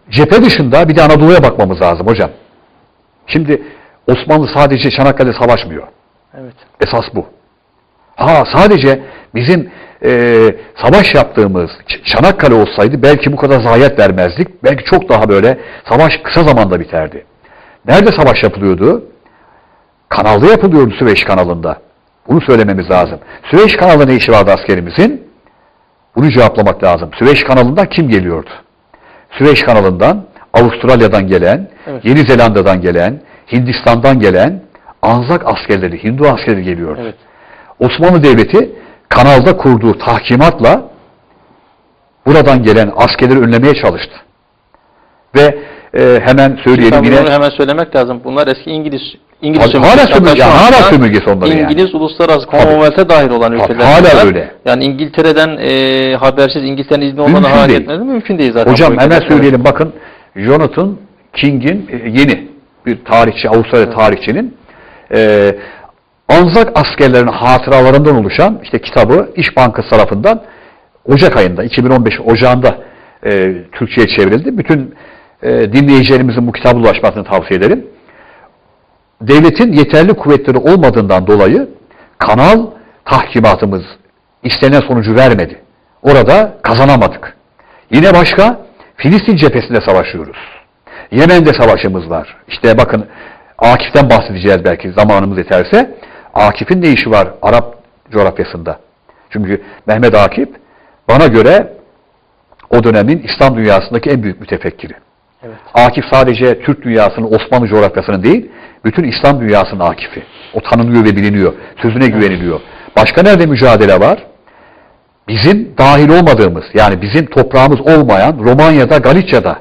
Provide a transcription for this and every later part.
cephe dışında bir de Anadolu'ya bakmamız lazım hocam. Şimdi Osmanlı sadece Çanakkale'de savaşmıyor. Evet. Esas bu. Sadece bizim savaş yaptığımız Çanakkale olsaydı belki bu kadar zayiat vermezdik. Belki çok daha böyle savaş kısa zamanda biterdi. Nerede savaş yapılıyordu? Kanalda yapılıyordu, Süveyş kanalında. Bunu söylememiz lazım. Süveyş kanalında ne işi vardı askerimizin? Bunu cevaplamak lazım. Süveyş kanalından kim geliyordu? Süveyş kanalından Avustralya'dan gelen, evet, Yeni Zelanda'dan gelen, Hindistan'dan gelen Anzak askerleri, Hindu askerleri geliyordu. Evet. Osmanlı Devleti kanalda kurduğu tahkimatla buradan gelen askerleri önlemeye çalıştı. Ve hemen söyleyelim yine. Hemen söylemek lazım. Bunlar eski İngiliz hala sömürgesi onları İngiliz uluslararası Commonwealth'e dahil olan ülkeler. Hala öyle. Yani İngiltere'den habersiz, İngiltere'nin izni olmadan hareket etmesi mümkün değil zaten. Hocam hemen söyleyelim, bakın Jonathan King'in yeni bir tarihçi, Avustralya tarihçinin Anzak askerlerinin hatıralarından oluşan kitabı İş Bankası tarafından Ocak ayında, 2015 Ocağı'nda Türkçe'ye çevrildi. Bütün dinleyicilerimizin bu kitaba ulaşmasını tavsiye ederim. Devletin yeterli kuvvetleri olmadığından dolayı kanal tahkimatımız istenen sonucu vermedi. Orada kazanamadık. Yine başka Filistin cephesinde savaşıyoruz. Yemen'de savaşımız var. İşte bakın, Akif'ten bahsedeceğiz belki zamanımız yeterse. Akif'in ne işi var Arap coğrafyasında? Çünkü Mehmet Akif bana göre o dönemin İslam dünyasındaki en büyük mütefekkiri. Evet. Akif sadece Türk dünyasının, Osmanlı coğrafyasının değil, bütün İslam dünyasının Akif'i. O tanınıyor ve biliniyor. Sözüne güveniliyor. Başka nerede mücadele var? Bizim dahil olmadığımız, yani bizim toprağımız olmayan Romanya'da, Galicia'da.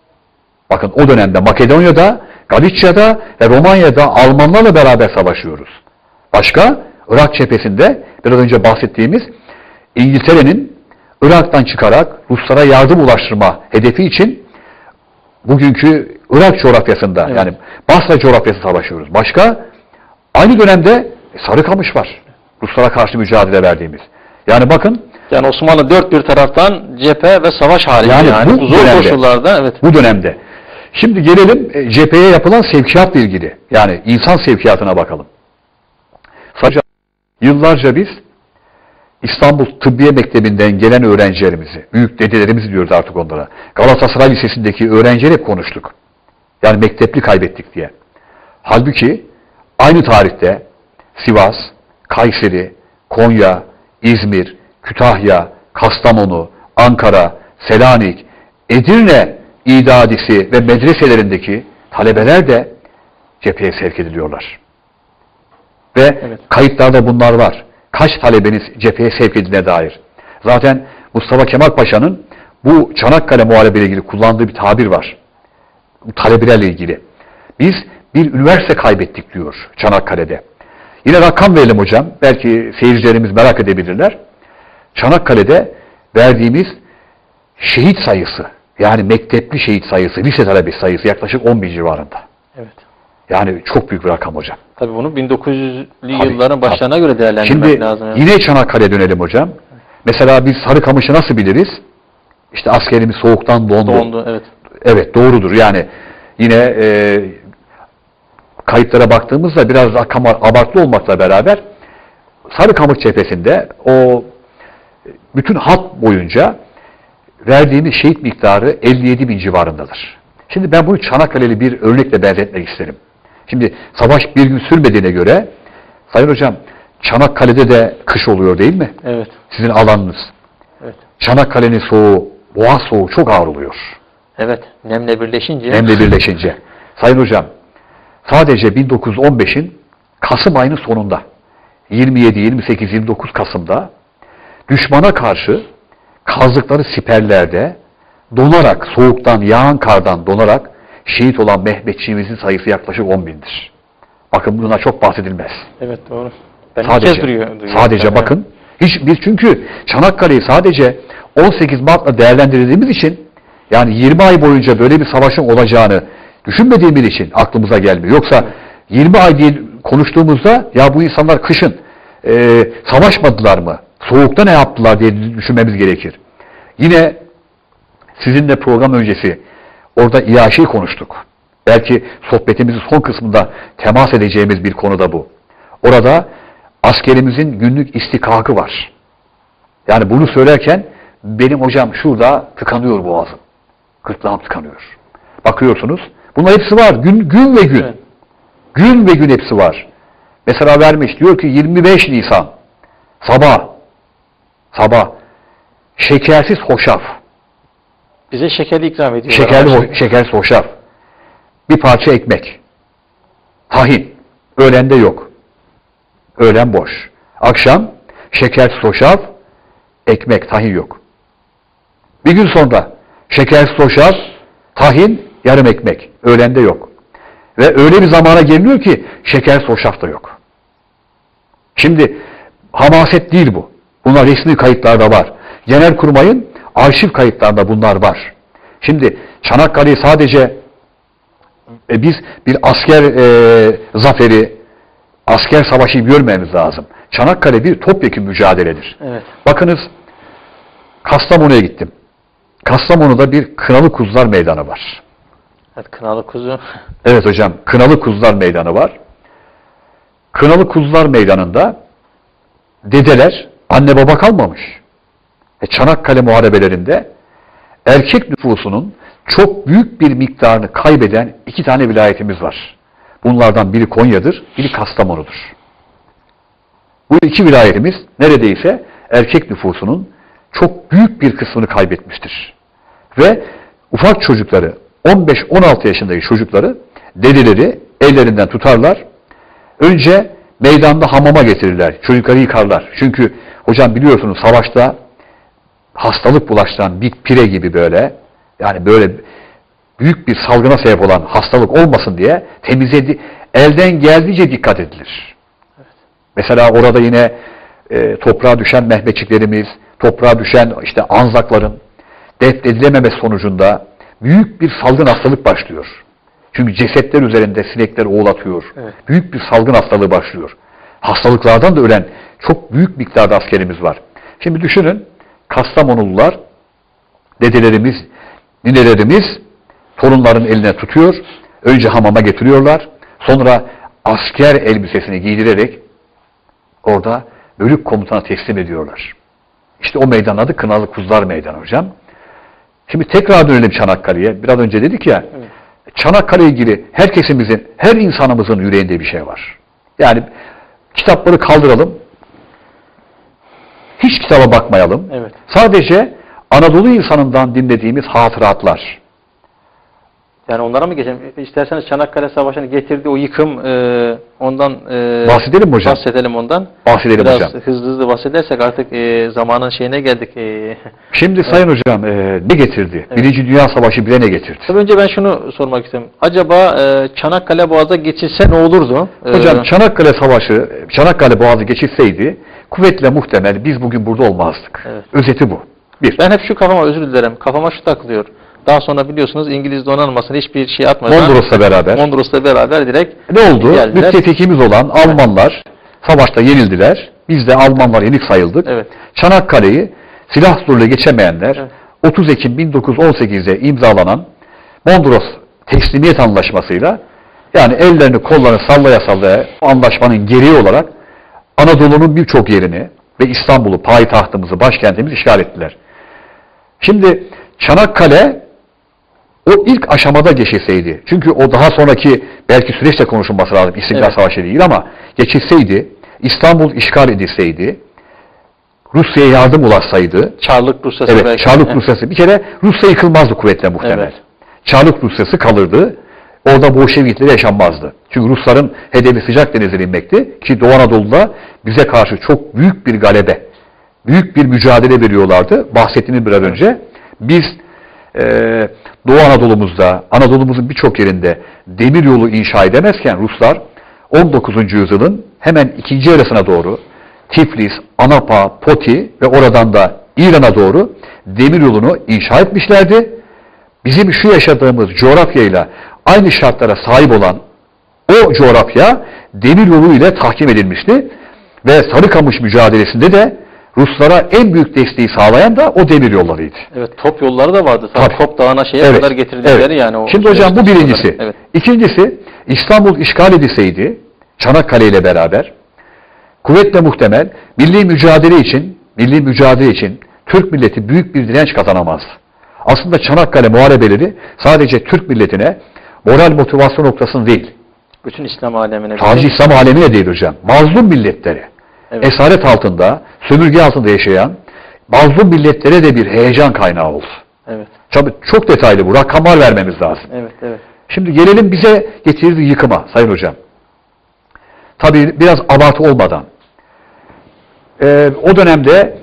Bakın o dönemde Makedonya'da, Galicia'da ve Romanya'da Almanlarla beraber savaşıyoruz. Başka, Irak cephesinde biraz önce bahsettiğimiz İngiltere'nin Irak'tan çıkarak Ruslara yardım ulaştırma hedefi için bugünkü Irak coğrafyasında, evet, yani Basra coğrafyası savaşıyoruz. Başka, aynı dönemde Sarıkamış var. Ruslara karşı mücadele verdiğimiz. Yani bakın. Yani Osmanlı dört bir taraftan cephe ve savaş halinde. Yani bu zor dönemde, koşullarda. Evet. Bu dönemde. Şimdi gelelim cepheye yapılan sevkiyatla ilgili. Yani insan sevkiyatına bakalım. Sadece yıllarca biz İstanbul Tıbbiye Mektebi'nden gelen öğrencilerimizi, büyük dedelerimiz diyoruz artık onlara, Galatasaray Lisesi'ndeki öğrencileri hep konuştuk. Yani mektepli kaybettik diye. Halbuki aynı tarihte Sivas, Kayseri, Konya, İzmir, Kütahya, Kastamonu, Ankara, Selanik, Edirne İdadisi ve medreselerindeki talebeler de cepheye sevk ediliyorlar. Ve evet, kayıtlarda bunlar var. Kaç talebeniz cepheye sevk edildiğine dair. Zaten Mustafa Kemal Paşa'nın bu Çanakkale Muharebe'yle ilgili kullandığı bir tabir var. Bu talebelerle ilgili. Biz bir üniversite kaybettik diyor Çanakkale'de. Yine rakam verelim hocam. Belki seyircilerimiz merak edebilirler. Çanakkale'de verdiğimiz şehit sayısı, yani mektepli şehit sayısı, lise talebesi sayısı yaklaşık 10.000 civarında. Evet. Yani çok büyük bir rakam hocam. Tabii bunu 1900'lü yılların başlarına göre değerlendirmek lazım. Şimdi yine Çanakkale'ye dönelim hocam. Mesela biz Sarıkamış'ı nasıl biliriz? İşte askerimiz soğuktan dondu. Evet. Evet, doğrudur. Yani yine kayıtlara baktığımızda biraz rakam abartılı olmakla beraber Sarıkamış cephesinde o bütün hat boyunca verdiğimiz şehit miktarı 57.000 civarındadır. Şimdi ben bunu Çanakkale'li bir örnekle benzetmek isterim. Şimdi savaş bir gün sürmediğine göre, Sayın Hocam, Çanakkale'de de kış oluyor değil mi? Evet. Sizin alanınız. Evet. Çanakkale'nin soğuğu, Boğaz soğuğu çok ağır oluyor. Evet. Nemle birleşince. Nemle birleşince. Sayın Hocam, sadece 1915'in Kasım ayının sonunda, 27, 28, 29 Kasım'da düşmana karşı kazdıkları siperlerde donarak, soğuktan, yağan kardan donarak şehit olan Mehmetçiğimizin sayısı yaklaşık 10.000'dir. Bakın buna çok bahsedilmez. Evet, doğru. Ben sadece bakın. Biz çünkü Çanakkale'yi sadece 18 Mart'la değerlendirdiğimiz için, yani 20 ay boyunca böyle bir savaşın olacağını düşünmediğimiz için aklımıza gelmiyor. Yoksa 20 ay diye konuştuğumuzda ya bu insanlar kışın savaşmadılar mı? Soğukta ne yaptılar diye düşünmemiz gerekir. Yine sizinle program öncesi Orada İAŞ'ı konuştuk. Belki sohbetimizin son kısmında temas edeceğimiz bir konu da bu. Orada askerimizin günlük istikakı var. Yani bunu söylerken benim hocam şurada tıkanıyor boğazım. Gırtlağım tıkanıyor. Bakıyorsunuz. Bunlar hepsi var. Gün ve gün. Evet. Gün ve gün hepsi var. Mesela vermiş. Diyor ki 25 Nisan sabah şekersiz hoşaf. Bize şekerli ikram ediyor. Şekersiz hoşaf. Bir parça ekmek. Tahin. Öğlende yok. Öğlen boş. Akşam şekersiz hoşaf, ekmek, tahin yok. Bir gün sonra şekersiz hoşaf, tahin, yarım ekmek. Öğlende yok. Ve öyle bir zamana geliniyor ki şekersiz hoşaf da yok. Şimdi hamaset değil bu. Bunlar resmi kayıtlarda var. Genelkurmay'ın arşiv kayıtlarında bunlar var. Şimdi Çanakkale'yi sadece biz bir asker zaferi, asker savaşı görmemiz lazım. Çanakkale bir topyekun mücadeledir. Evet. Bakınız, Kastamonu'ya gittim. Kastamonu'da bir Kınalı Kuzular Meydanı var. Evet, Kınalı Kuzu. Evet hocam, Kınalı Kuzular Meydanı var. Kınalı Kuzular Meydanı'nda dedeler, anne baba kalmamış. Çanakkale muharebelerinde erkek nüfusunun çok büyük bir miktarını kaybeden 2 tane vilayetimiz var. Bunlardan biri Konya'dır, biri Kastamonu'dur. Bu 2 vilayetimiz neredeyse erkek nüfusunun çok büyük bir kısmını kaybetmiştir. Ve ufak çocukları, 15-16 yaşındaki çocukları, dedeleri ellerinden tutarlar. Önce meydanda hamama getirirler, çocukları yıkarlar. Çünkü hocam biliyorsunuz savaşta hastalık bulaştıran bir pire gibi böyle, yani böyle büyük bir salgına sebep olan hastalık olmasın diye elden geldiğince dikkat edilir. Evet. Mesela orada yine toprağa düşen Mehmetçiklerimiz, toprağa düşen işte Anzakların defnedilememesi sonucunda büyük bir salgın hastalık başlıyor. Çünkü cesetler üzerinde sinekler oğlatıyor. Evet. Büyük bir salgın hastalığı başlıyor. Hastalıklardan da ölen çok büyük miktarda askerimiz var. Şimdi düşünün, Kastamonulular, dedelerimiz, ninelerimiz torunların eline tutuyor. Önce hamama getiriyorlar. Sonra asker elbisesini giydirerek orada bölük komutana teslim ediyorlar. İşte o meydanın adı Kınalı Kuzular Meydanı hocam. Şimdi tekrar dönelim Çanakkale'ye. Biraz önce dedik ya, evet. Çanakkale'ye ilgili herkesimizin, her insanımızın yüreğinde bir şey var. Yani kitapları kaldıralım. Hiç kitaba bakmayalım. Evet. Sadece Anadolu insanından dinlediğimiz hatıratlar. Yani onlara mı geçelim? İsterseniz Çanakkale Savaşı'nın getirdiği o yıkım, ondan bahsedelim hocam. Bahsedelim ondan. Bahsedelim biraz hocam. Hızlı bahsedersek artık zamanın şeyine geldik. Şimdi sayın hocam ne getirdi? Evet. Birinci Dünya Savaşı bile ne getirdi? Tabii önce ben şunu sormak istiyorum. Acaba Çanakkale Boğazı'na geçilse ne olurdu? Hocam Çanakkale Savaşı, Çanakkale Boğazı geçilseydi kuvvetle muhtemel biz bugün burada olmazdık. Evet. Özeti bu. Bir. Ben hep şu özür dilerim. Kafama şu takılıyor. Daha sonra biliyorsunuz İngiliz donanmasına hiçbir şey atmadan Mondros'la beraber direkt ne oldu? Müttefikimiz olan Almanlar savaşta yenildiler. Biz de Almanlar yenik sayıldık. Evet. Çanakkale'yi silah zoruyla geçemeyenler, evet. 30 Ekim 1918'de imzalanan Mondros teslimiyet anlaşmasıyla, yani ellerini kollarını sallaya sallaya anlaşmanın gereği olarak Anadolu'nun birçok yerini ve İstanbul'u, payitahtımızı, başkentimizi işgal ettiler. Şimdi Çanakkale o ilk aşamada geçilseydi, çünkü o daha sonraki belki süreçte konuşulması lazım, İstiklal evet. Savaşı değil ama geçilseydi, İstanbul işgal edilseydi, Rusya'ya yardım ulaşsaydı, Çarlık Rusyası, evet, belki. Çarlık Rusyası, bir kere Rusya yıkılmazdı kuvvetle muhtemel. Evet. Çarlık Rusyası kalırdı, orada Bolşevikleri yaşanmazdı. Çünkü Rusların hedefi Sıcak Deniz'e inmekti ki Doğu Anadolu'da bize karşı çok büyük bir galebe, büyük bir mücadele veriyorlardı. Bahsettiğiniz biraz önce. Biz Doğu Anadolu'muzda, Anadolu'muzun birçok yerinde demir yolu inşa edemezken Ruslar 19. yüzyılın hemen ikinci yarısına doğru Tiflis, Anapa, Poti ve oradan da İran'a doğru demir yolunu inşa etmişlerdi. Bizim şu yaşadığımız coğrafyayla aynı şartlara sahip olan o coğrafya demir yolu ile tahkim edilmişti ve Sarıkamış mücadelesinde de Ruslara en büyük desteği sağlayan da o demir yollarıydı. Evet, top yolları da vardı. Tabii. Top dağına şeye Evet. kadar getirdikleri Evet. yani. O Şimdi hocam bu birincisi. Evet. İkincisi, İstanbul işgal edilseydi Çanakkale ile beraber kuvvetle muhtemel milli mücadele için Türk milleti büyük bir direnç kazanamazdı. Aslında Çanakkale muharebeleri sadece Türk milletine moral motivasyon noktasında değil. Bütün İslam alemine. Sadece İslam alemine değil hocam. Mazlum milletlere, Evet. esaret altında, sömürge altında yaşayan mazlum milletlere de bir heyecan kaynağı oldu. Evet. Tabii çok detaylı bu. Rakamlar vermemiz lazım. Evet, evet. Şimdi gelelim bize getirdiği yıkıma Sayın Hocam. Tabii biraz abartı olmadan. O dönemde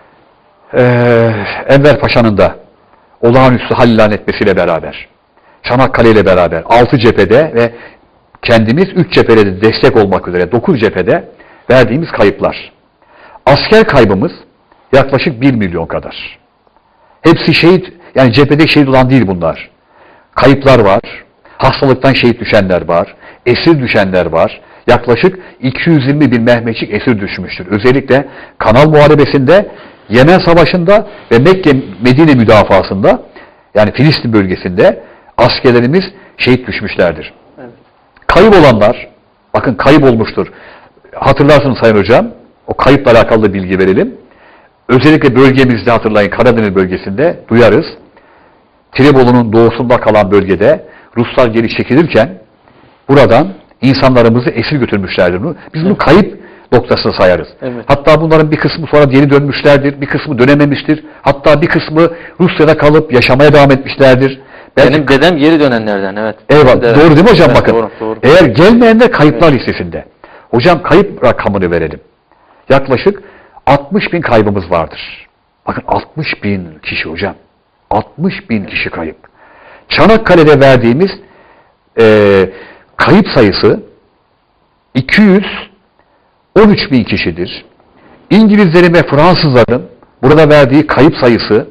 Enver Paşa'nın da olağanüstü hal ilan etmesiyle beraber, Çanakkale ile beraber 6 cephede ve kendimiz 3 cephede de destek olmak üzere 9 cephede verdiğimiz kayıplar. Asker kaybımız yaklaşık 1 milyon kadar. Hepsi şehit, yani cephede şehit olan değil bunlar. Kayıplar var, hastalıktan şehit düşenler var, esir düşenler var. Yaklaşık 220 bin Mehmetçik esir düşmüştür. Özellikle Kanal Muharebesi'nde, Yemen Savaşı'nda ve Mekke-Medine müdafasında, yani Filistin bölgesinde askerlerimiz şehit düşmüşlerdir. Evet. Kayıp olanlar, bakın kayıp olmuştur. Hatırlarsınız Sayın Hocam, o kayıpla alakalı da bilgi verelim. Özellikle bölgemizde hatırlayın, Karadeniz bölgesinde duyarız. Tirebolu'nun doğusunda kalan bölgede Ruslar geri çekilirken buradan insanlarımızı esir götürmüşlerdir. Biz bunu kayıp noktasını sayarız. Evet. Hatta bunların bir kısmı sonra geri dönmüşlerdir, bir kısmı dönememiştir. Hatta bir kısmı Rusya'da kalıp yaşamaya devam etmişlerdir. Benim dedem geri dönenlerden, evet. Eyvallah. Evet. Doğru değil mi hocam? Evet, bakın. Doğru, doğru. Eğer gelmeyenler kayıplar listesinde. Hocam kayıp rakamını verelim. Yaklaşık 60 bin kaybımız vardır. Bakın 60 bin kişi hocam. 60 bin kişi kayıp. Çanakkale'de verdiğimiz kayıp sayısı 213 bin kişidir. İngilizlerin ve Fransızların burada verdiği kayıp sayısı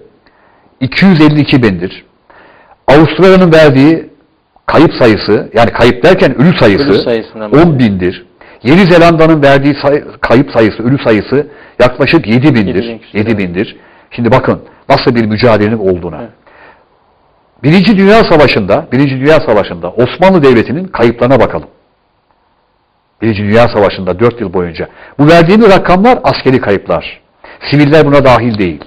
252 bindir. Avustralya'nın verdiği kayıp sayısı, yani kayıp derken ölü sayısı 10 bindir. Yeni Zelanda'nın verdiği kayıp sayısı, ölü sayısı yaklaşık 7 bindir. 7 bindir. Şimdi bakın nasıl bir mücadelenin olduğuna. Evet. Birinci Dünya Savaşı'nda Osmanlı Devleti'nin kayıplarına bakalım. Birinci Dünya Savaşı'nda 4 yıl boyunca. Bu verdiğimiz rakamlar askeri kayıplar. Siviller buna dahil değil.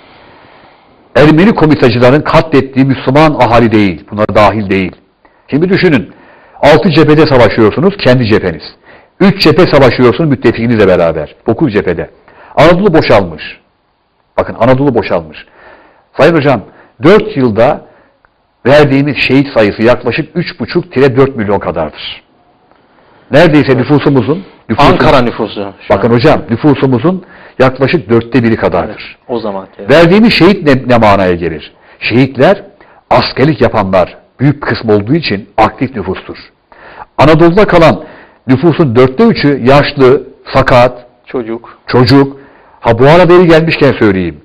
Ermeni komitacıların katlettiği Müslüman ahali değil. Buna dahil değil. Şimdi düşünün. 6 cephede savaşıyorsunuz, kendi cepheniz. 3 cephe savaşıyorsunuz müttefikinizle beraber. 9 cephede. Anadolu boşalmış. Bakın Anadolu boşalmış. Sayın Hocam 4 yılda verdiğimiz şehit sayısı yaklaşık 3,5-4 milyon kadardır. Neredeyse nüfusumuzun Ankara nüfusu. Bakın hocam nüfusumuzun yaklaşık 1/4 kadardır. Evet, o zaman. Evet. Verdiğimiz şehit ne manaya gelir? Şehitler askerlik yapanlar büyük kısmı olduğu için aktif nüfustur. Anadolu'da kalan nüfusun 3'ü yaşlı, sakat, çocuk. Ha bu arada yeri gelmişken söyleyeyim.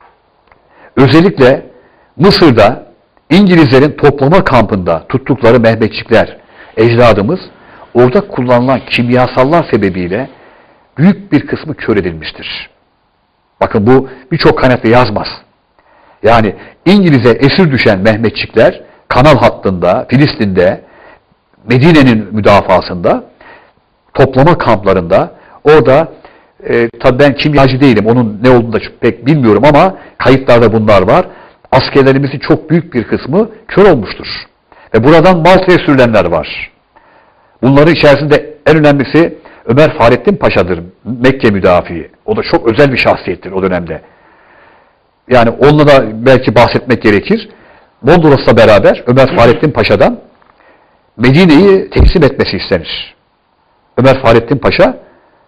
Özellikle Mısır'da İngilizlerin toplama kampında tuttukları Mehmetçikler, ecdadımız orada kullanılan kimyasallar sebebiyle büyük bir kısmı kör edilmiştir. Bakın bu birçok kaynakta yazmaz. Yani İngiliz'e esir düşen Mehmetçikler kanal hattında, Filistin'de, Medine'nin müdafasında, toplama kamplarında orada tabii ben kimyacı değilim, onun ne olduğunu da pek bilmiyorum ama kayıtlarda bunlar var. Askerlerimizin çok büyük bir kısmı kör olmuştur. Ve buradan Malta'ya sürülenler var. Bunların içerisinde en önemlisi Ömer Fahrettin Paşa'dır, Mekke müdafiği. O da çok özel bir şahsiyettir o dönemde. Yani onunla da belki bahsetmek gerekir. Mondros'la beraber Ömer Fahrettin Paşa'dan Medine'yi teslim etmesi istenir. Ömer Fahrettin Paşa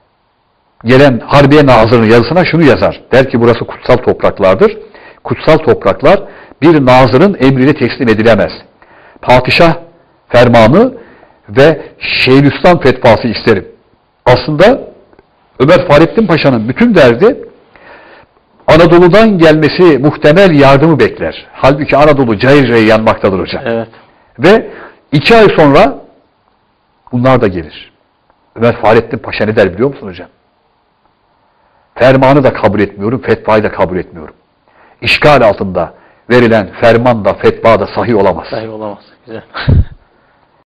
gelen Harbiye Nazırı'nın yazısına şunu yazar. Der ki burası kutsal topraklardır. Kutsal topraklar bir nazırın emriyle teslim edilemez. Padişah fermanı ve Şeyhülislam fetvası isterim. Aslında Ömer Fahrettin Paşa'nın bütün derdi Anadolu'dan gelmesi muhtemel yardımı bekler. Halbuki Anadolu cayır cayır yanmaktadır hocam. Evet. Ve 2 ay sonra bunlar da gelir. Ömer Fahrettin Paşa ne der biliyor musun hocam? Fermanı da kabul etmiyorum, fetvayı da kabul etmiyorum. İşgal altında verilen ferman da fetva da sahih olamaz. Sahih olamaz. Güzel.